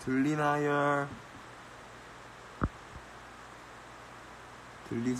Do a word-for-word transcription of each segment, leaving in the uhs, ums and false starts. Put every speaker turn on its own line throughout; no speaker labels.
들리나요? 들리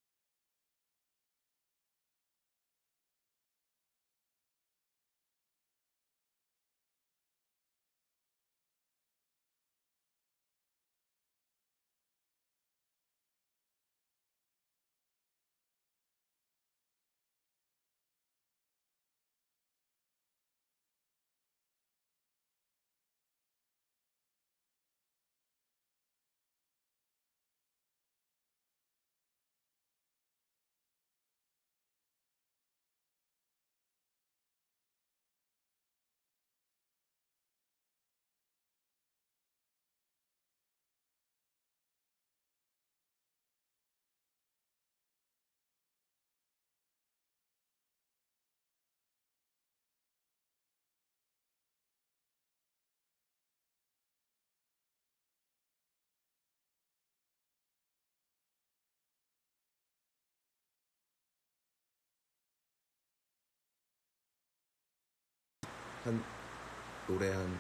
한 노래 한,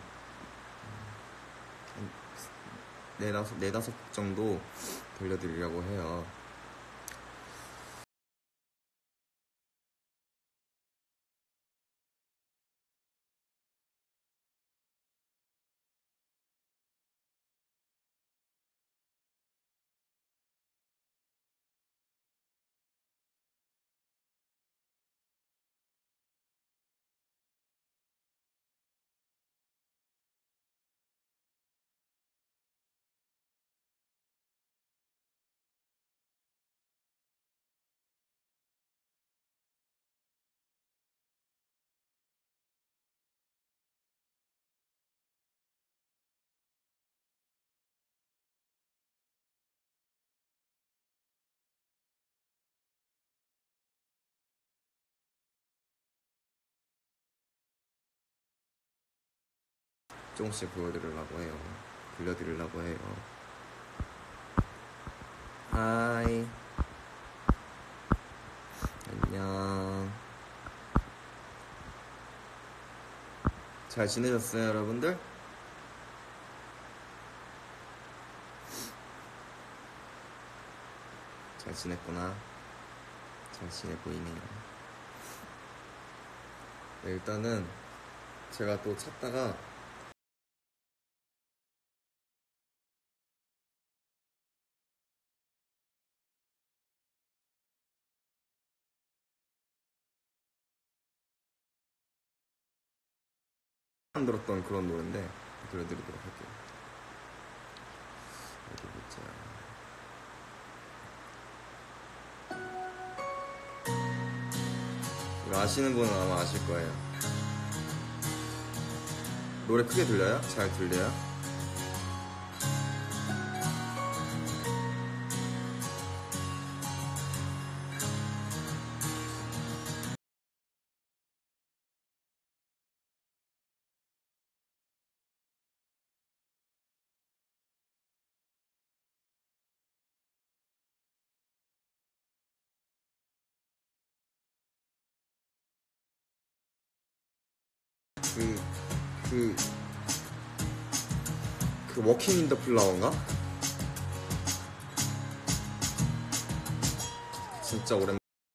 한 네다섯, 네다섯 정도 들려드리려고 해요. 조금씩 보여드리려고 해요. 들려드리려고 해요. 하이, 안녕. 잘 지내셨어요, 여러분들? 잘 지냈구나. 잘 지내 보이네요. 네, 일단은 제가 또 찾다가 만들었던 그런 노래인데 들려드리도록 할게요. 어디 보자. 이거 아시는 분은 아마 아실 거예요. 노래 크게 들려요? 잘 들려요? 그, 그, 그 워킹 인 더 플라워인가? 진짜 오랜만에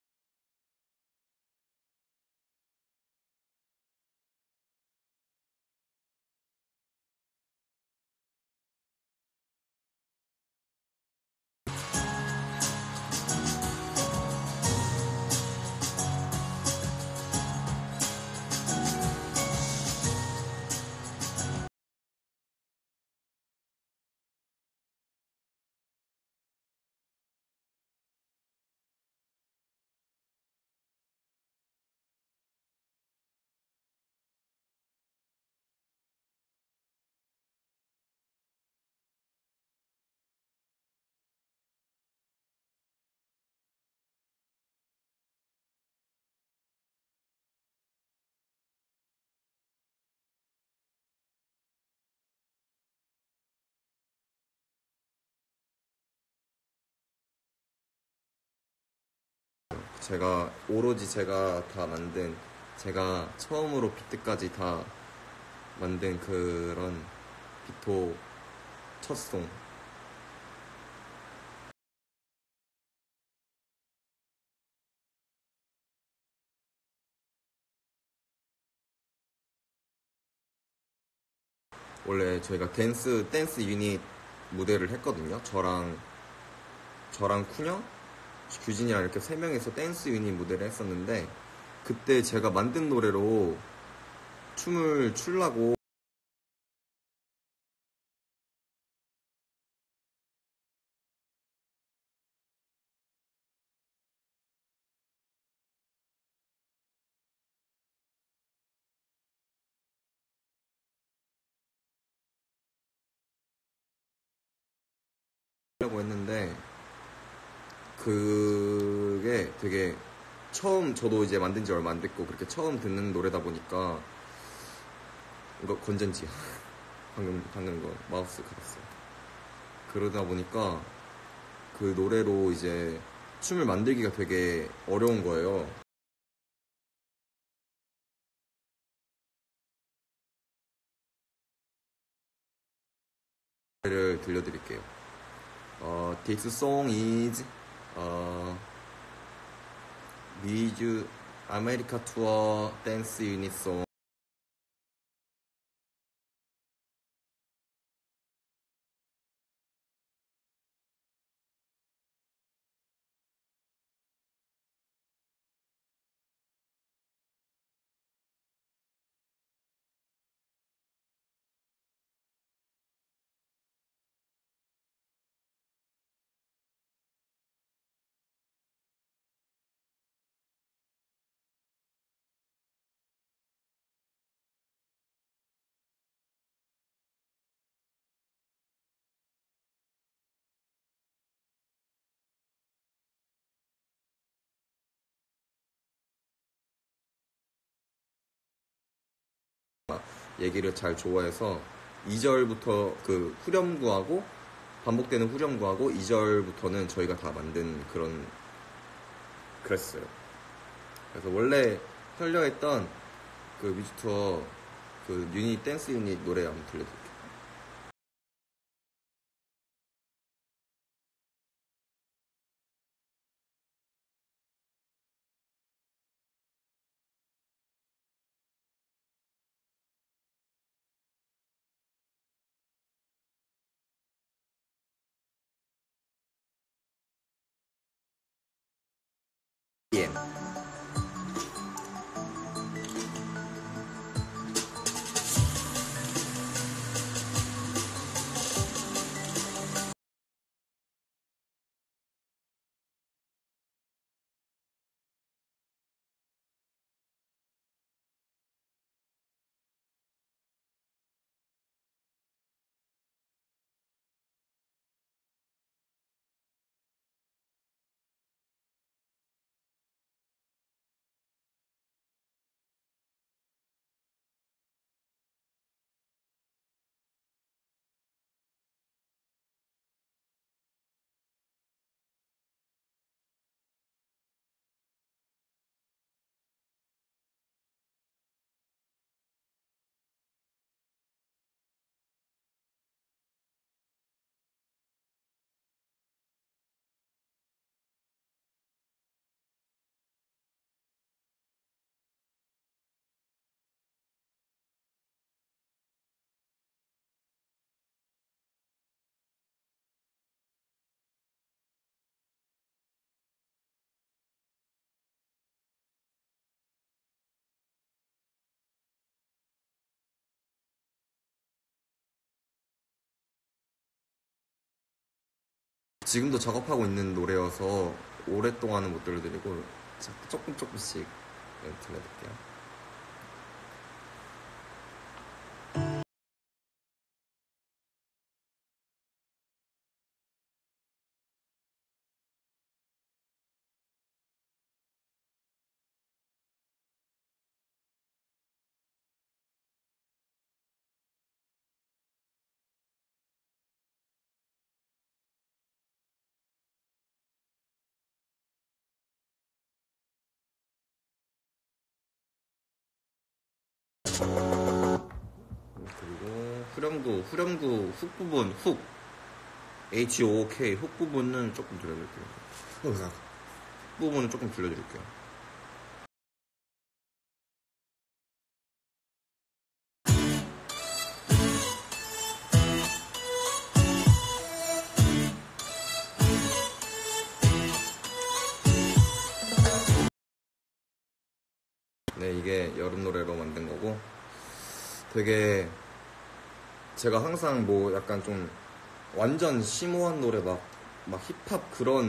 제가 오로지 제가 다 만든, 제가 처음으로 비트까지 다 만든 그런 비토 첫송. 원래 저희가 댄스 댄스 유닛 무대를 했거든요. 저랑 저랑 쿤형, 규진이랑 이렇게 세 명이서 댄스 유닛 무대를 했었는데, 그때 제가 만든 노래로 춤을 추려고 하려고 했는데, 그게 되게 처음, 저도 이제 만든 지 얼마 안 됐고 그렇게 처음 듣는 노래다 보니까. 이거 건전지야. 방금 방금 거 마우스 갈았어요. 그러다 보니까 그 노래로 이제 춤을 만들기가 되게 어려운 거예요. 노래를 들려드릴게요. 어, This song is 어, 미주 아메리카 투어 댄스 유닛 송. 얘기를 잘 좋아해서 이 절부터 그 후렴구하고 반복되는 후렴구하고 이 절부터는 저희가 다 만든 그런 그랬어요. 그래서 원래 하려 했던 그 뮤직투어 그 유닛 댄스 유닛 노래 한번 들려드릴게요. 예. 지금도 작업하고 있는 노래여서 오랫동안은 못 들려드리고 조금 조금씩 들려드릴게요. 후렴구 후렴구 훅 부분 훅 에이치 오 케이 훅 부분은 조금 들려드릴게요. 훅 부분은 조금 들려드릴게요. 네, 이게 여름 노래로 만든 거고 되게 제가 항상 뭐 약간 좀 완전 심오한 노래 막, 막 힙합 그런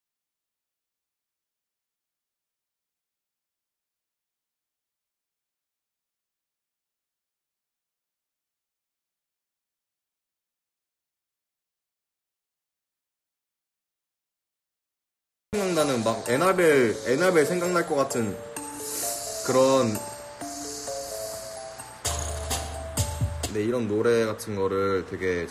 생각나는 막 에나벨 에나벨 생각날 것 같은 그런 네, 이런 노래 같은 거를 되게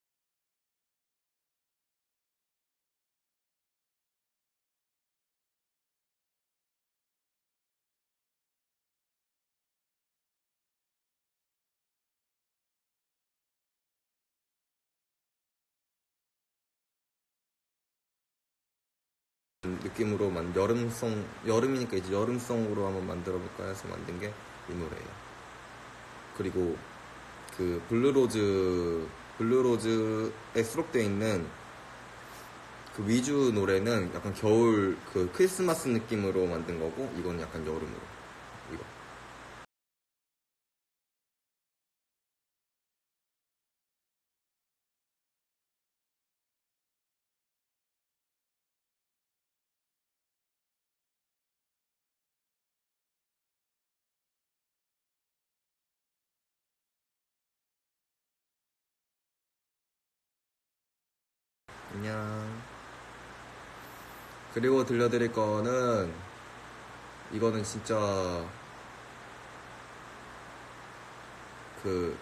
느낌으로 만 여름송 여름이니까 이제 여름송으로 한번 만들어 볼까 해서 만든 게 이 노래예요. 그리고 그 블루로즈 블루로즈에 수록되어 있는 그 위주 노래는 약간 겨울 그 크리스마스 느낌으로 만든 거고 이건 약간 여름으로 이거. 안녕. 그리고 들려드릴 거는 이거는 진짜 그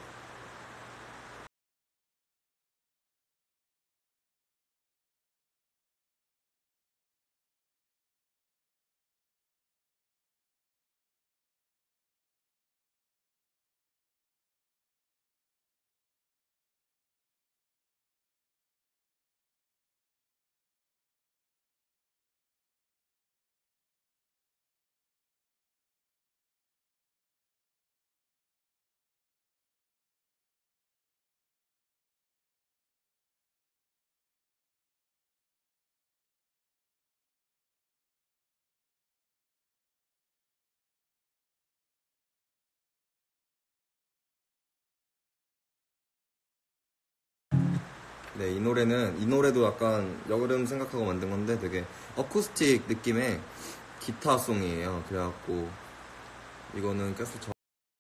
네, 이 노래는, 이 노래도 약간 여름 생각하고 만든 건데 되게 어쿠스틱 느낌의 기타송이에요. 그래갖고, 이거는 계속 저,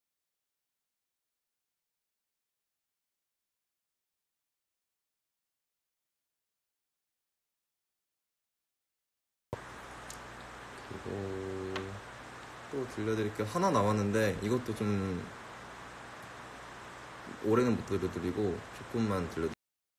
그리고 또 들려드릴 게 하나 남았는데, 이것도 좀, 올해는 못 들려드리고, 조금만 들려드릴게요.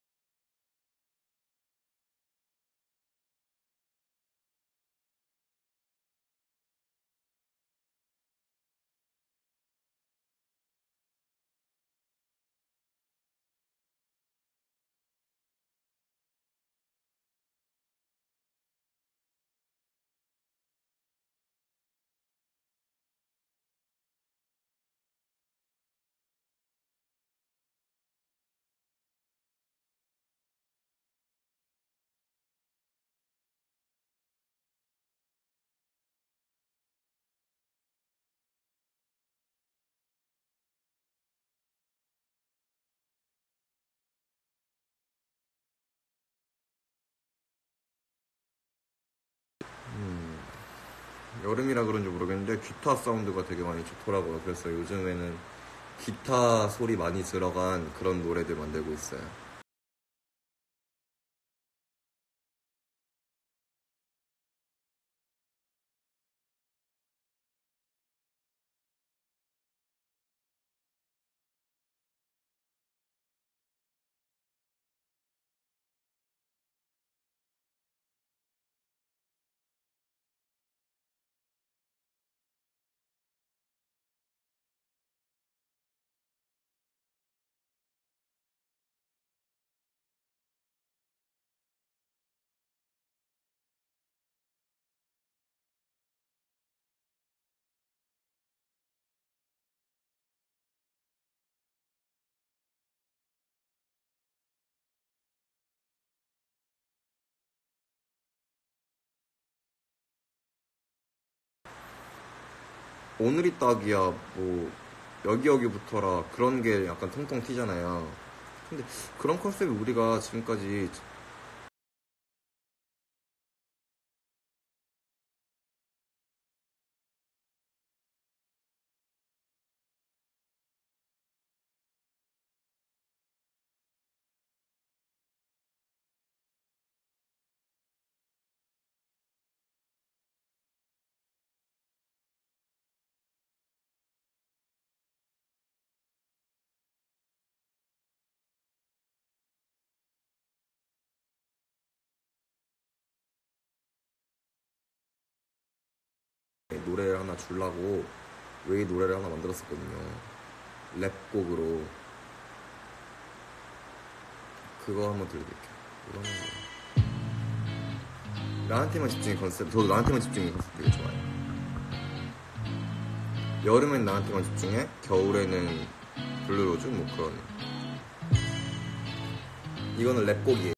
음, 여름이라 그런지 모르겠는데, 기타 사운드가 되게 많이 좋더라고요. 그래서 요즘에는 기타 소리 많이 들어간 그런 노래들 만들고 있어요. 오늘이 딱이야 뭐 여기 여기부터라 그런 게 약간 통통 튀잖아요. 근데 그런 컨셉이 우리가 지금까지 노래를 하나 주려고 웨이 노래를 하나 만들었었거든요. 랩곡으로. 그거 한번 들려드릴게요. 이거는 뭐 나한테만 집중의 컨셉. 저도 나한테만 집중의 컨셉 되게 좋아해요. 여름엔 나한테만 집중해, 겨울에는 블루로즈 뭐 그런. 이거는 랩곡이에요.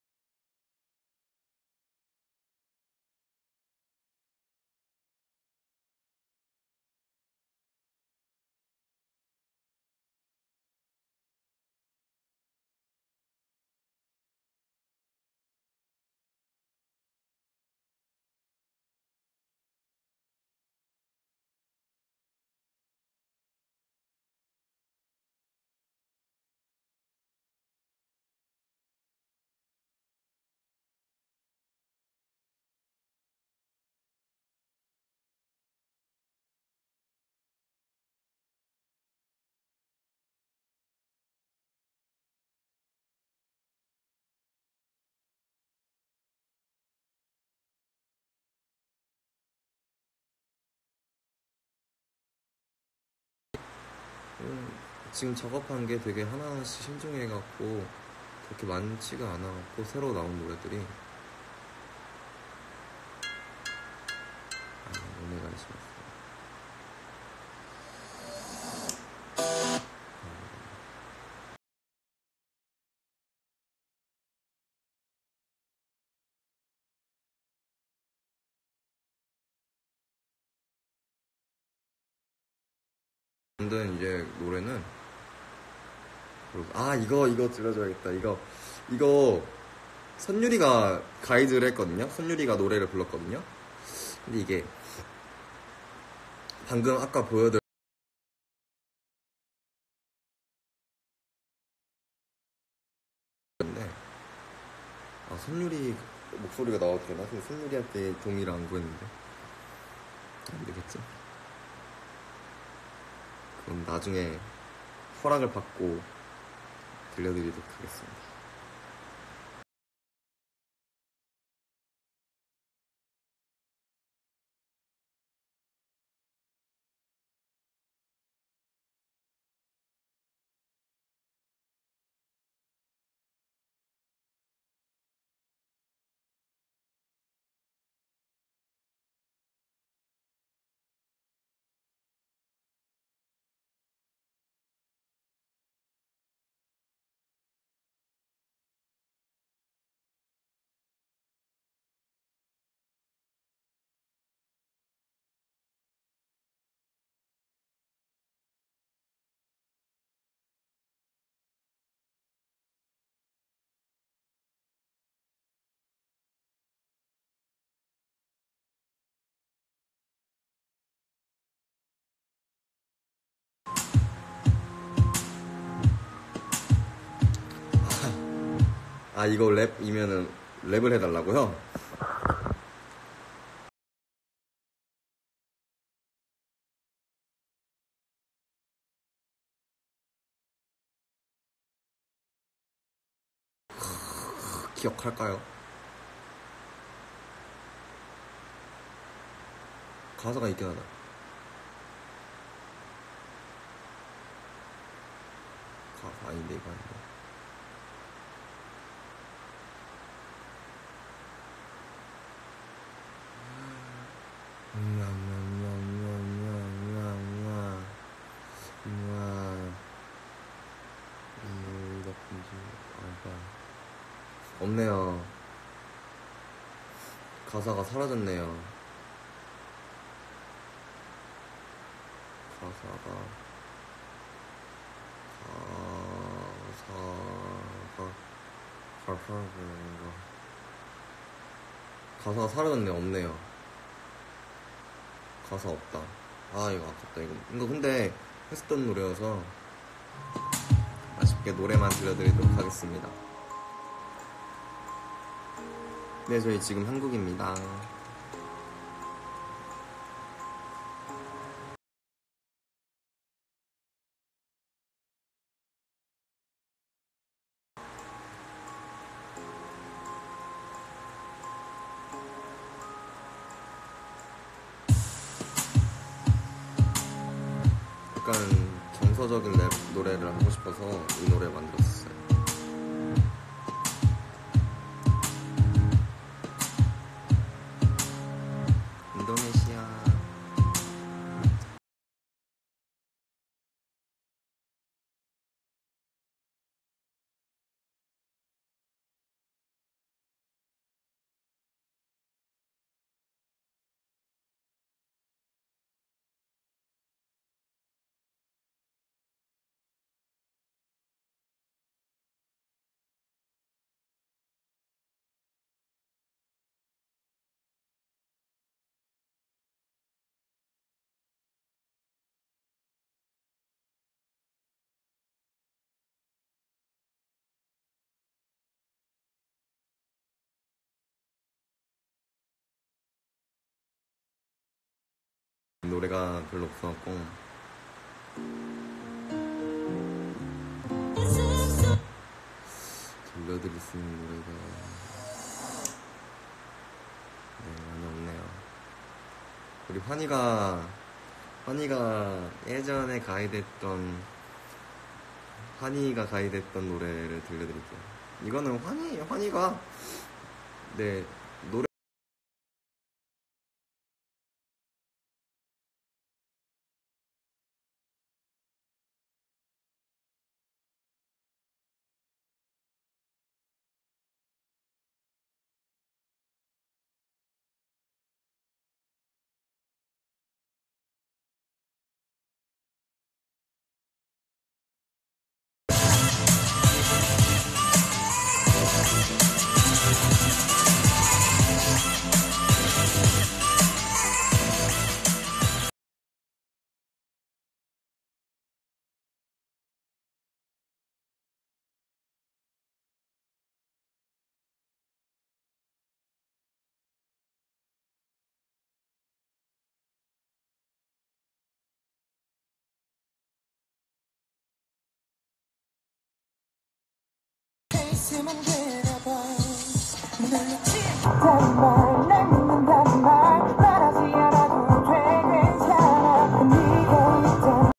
음, 지금 작업한 게 되게 하나하나씩 신중해갖고 그렇게 많지가 않아갖고 새로 나온 노래들이. 아, 오메가 심었어. 만든 이제 노래는 아 이거 이거 들려줘야겠다. 이거 이거 선율이가 가이드를 했거든요. 선율이가 노래를 불렀거든요. 근데 이게 방금 아까 보여드렸는데 아 선율이 목소리가 나와도 되나? 근데 선율이한테 동의를 안 구했는데 안 되겠지? 그럼 나중에 허락을 받고 들려드리도록 하겠습니다. 아 이거 랩이면은 랩을 해달라고요? 기억할까요? 가사가 있긴 하다. 가사 아닌데 이거 아닌데. 없네요. 가사가 사라졌네요. 가사가 가사가 가사가 가사가 사라졌네. 없네요. 가사 없다. 아 이거 아깝다. 이거 이거 근데 했었던 노래여서 아쉽게 노래만 들려드리도록 하겠습니다. 네, 저희 지금 한국입니다. 약간 정서적인 랩 노래를 하고 싶어서 이 노래 만들었어요. 인도네시아. 노래가 별로 없어갖고 들려드릴 수 있는 노래가 네, 많이 없네요. 우리 환희가 환희가 예전에 가이드했던 환희가 가이드했던 노래를 들려드릴게요. 이거는 환희 환희가 네 노래
있으면 되나 봐. 놀랐지? 다른 말, 날 믿는다는 말 말하지 않아도 돼. 괜찮아. 네가 있잖아.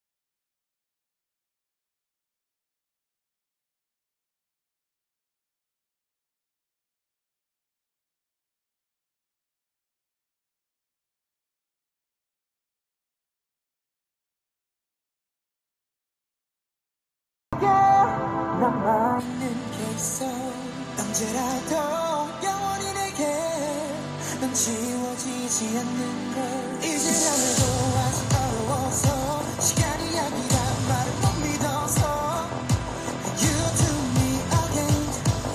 나만 있는 게 있어. 언제라도 영원히 내게 넌 지워지지 않는 걸. 잊으려고 아직 어려워서 시간이 약이란 말을 못 믿어서 You do me again.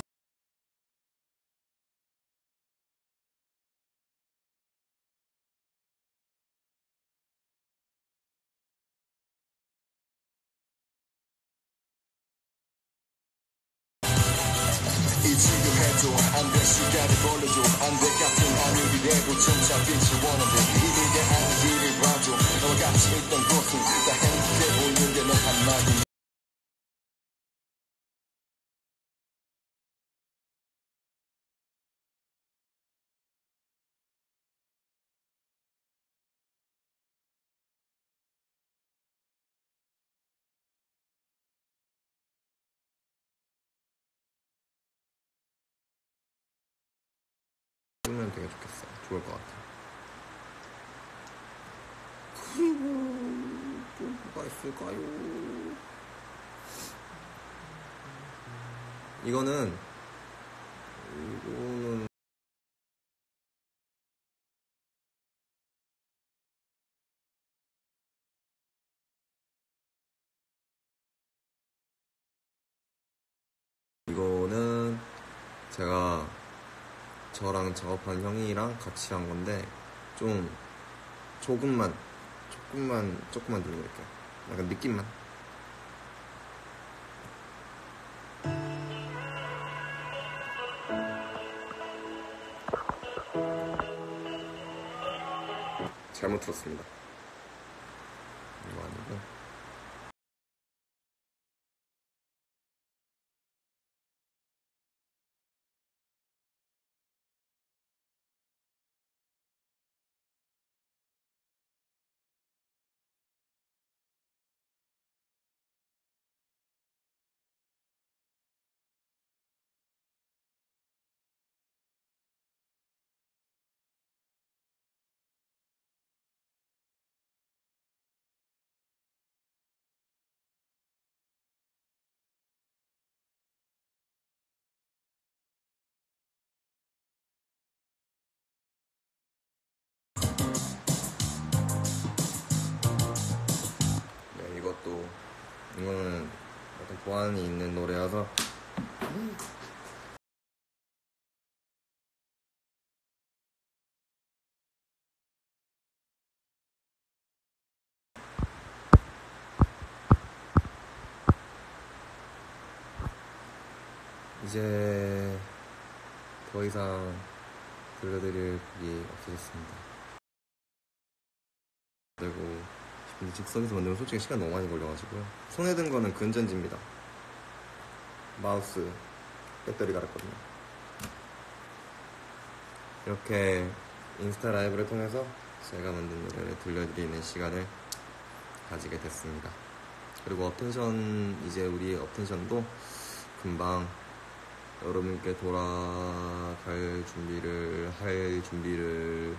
이 지금 해도 안돼. 시간을 벌려줘 안돼. 같은 하늘이래도 점차 빛이 원한대. 이미 내 안길을 봐줘. 너와 같이 있던 곳은 다 행복해 보이는데 넌 한마디
하면 되게 좋겠어. 좋을 것 같아. 그리고 또 뭐가 있을까요? 이거는 이거는 제가 저랑 작업한 형이랑 같이 한 건데 좀 조금만 조금만 조금만 들려드릴게요. 약간 느낌만. 잘못 들었습니다. 이거 아니고. 네, 이것도 이거는 약간 보안이 있는 노래여서 이제 더 이상 들려드릴 곡이 없어졌습니다. 그리고 싶은데 직선에서 만들면 솔직히 시간 너무 많이 걸려가지고요. 손에 든 거는 근전지입니다. 마우스 배터리 갈았거든요. 이렇게 인스타 라이브를 통해서 제가 만든 노래를 들려드리는 시간을 가지게 됐습니다. 그리고 업텐션, 이제 우리 업텐션도 금방 여러분께 돌아갈 준비를 할 준비를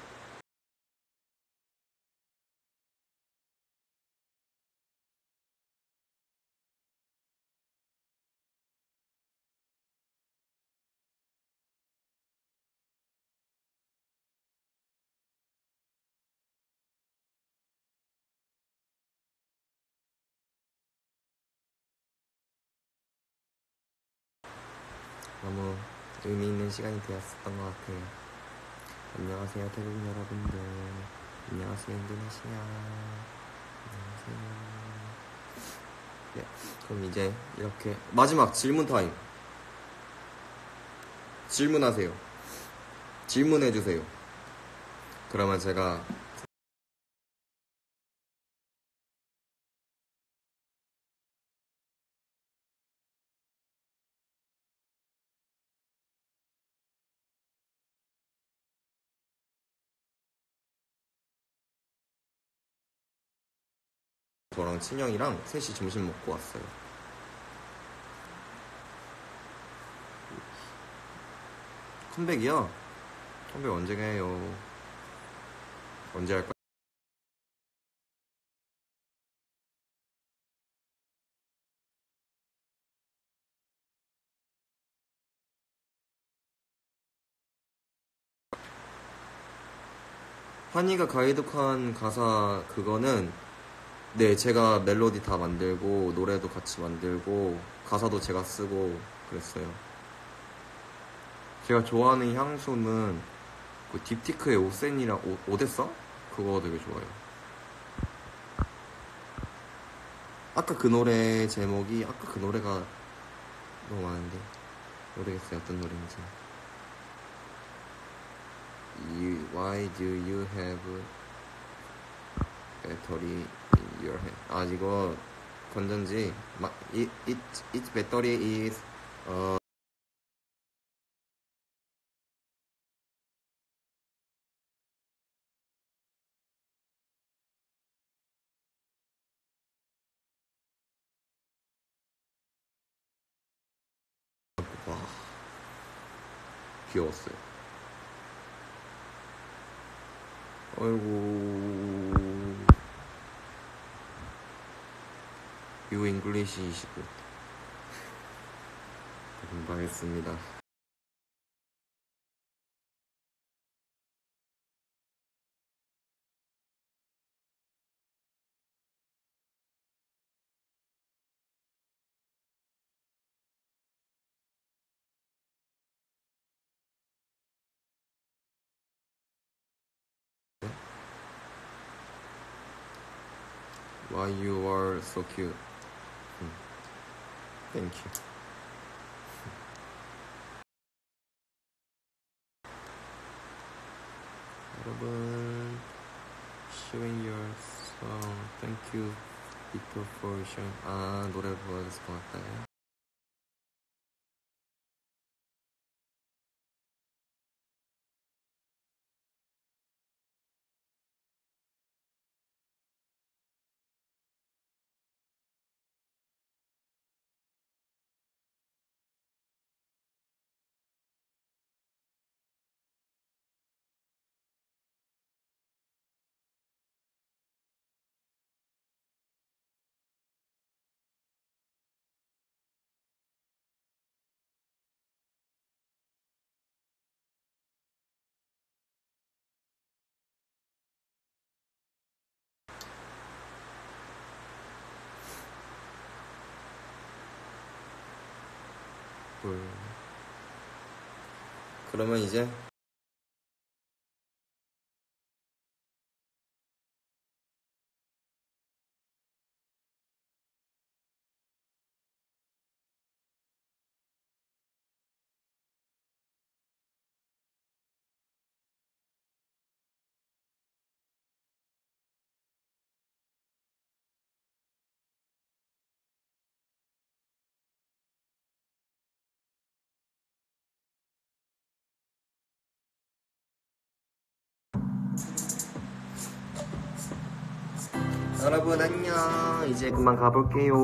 너무 의미 있는 시간이 되었었던 것 같아요. 안녕하세요 태국 여러분들. 안녕하세요 인도네시아. 안녕하세요. 네, 그럼 이제 이렇게 마지막 질문 타임. 질문하세요. 질문해주세요. 그러면 제가 저랑 친형이랑 셋이 점심 먹고 왔어요. 컴백이요? 컴백 언제 해요? 언제 할까요? 환희가 가이드한 가사 그거는 네, 제가 멜로디 다 만들고 노래도 같이 만들고 가사도 제가 쓰고 그랬어요. 제가 좋아하는 향수는 그 딥티크의 오센이랑 오, 오데사? 그거 되게 좋아요. 아까 그 노래 제목이 아까 그 노래가 너무 많은데 모르겠어요 어떤 노래인지. You, why do you have battery in your hand? 아 이거 건전지 막 it, it, its battery is 어 와 귀여웠어요. 아이고 You English이시고 금방 했습니다. Why you are so cute. Thank you. 여러분, showing your song. Thank you, Victor, for showing. 아, 노래 불러줘서 고맙다. 그러면 이제 여러분 안녕. 이제 그만 가볼게요.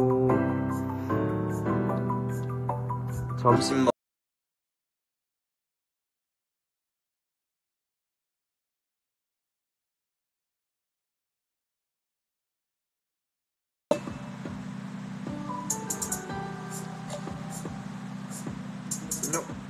점심 먹 No.